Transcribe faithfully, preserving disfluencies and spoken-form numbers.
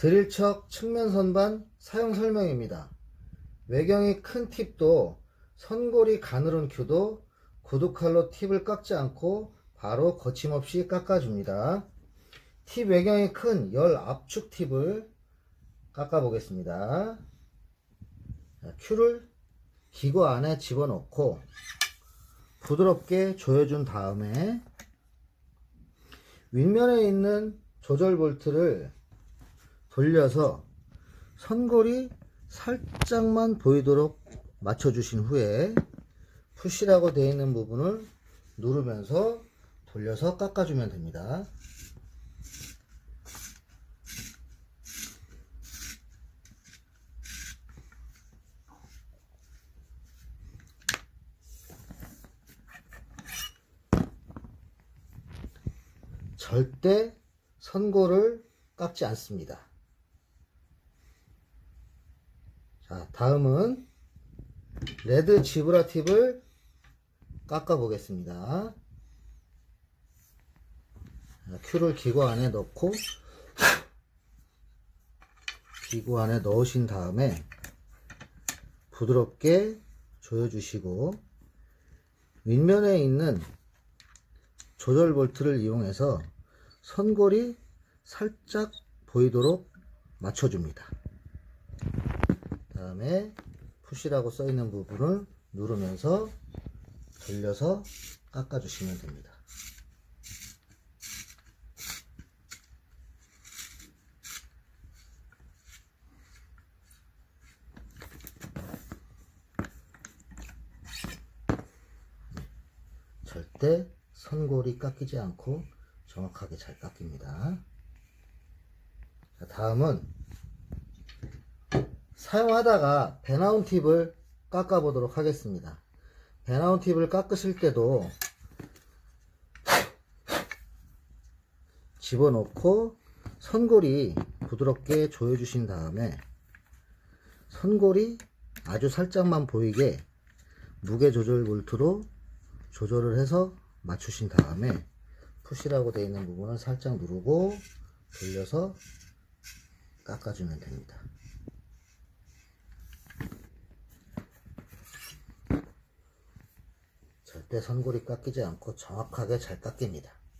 드릴척 측면 선반 사용 설명입니다. 외경이 큰 팁도 선고리 가늘은 큐도 구두칼로 팁을 깎지 않고 바로 거침없이 깎아줍니다. 팁 외경이 큰 열 압축 팁을 깎아 보겠습니다. 큐를 기구 안에 집어넣고 부드럽게 조여준 다음에 윗면에 있는 조절 볼트를 돌려서 선골이 살짝만 보이도록 맞춰주신 후에 푸시라고 되어 있는 부분을 누르면서 돌려서 깎아주면 됩니다. 절대 선골을 깎지 않습니다. 자, 다음은 레드 지브라 팁을 깎아 보겠습니다. 큐를 기구 안에 넣고 기구 안에 넣으신 다음에 부드럽게 조여 주시고 윗면에 있는 조절 볼트를 이용해서 선골이 살짝 보이도록 맞춰줍니다. 다음에 푸시라고 써있는 부분을 누르면서 돌려서 깎아주시면 됩니다. 절대 선골이 깎이지 않고 정확하게 잘 깎입니다. 자, 다음은 사용하다가 배나온 팁을 깎아 보도록 하겠습니다. 배나온 팁을 깎으실 때도 집어넣고 선골이 부드럽게 조여 주신 다음에 선골이 아주 살짝만 보이게 무게 조절 볼트로 조절을 해서 맞추신 다음에 푸시라고 되어 있는 부분을 살짝 누르고 돌려서 깎아주면 됩니다. 절대 선골이 깎이지 않고 정확하게 잘 깎입니다.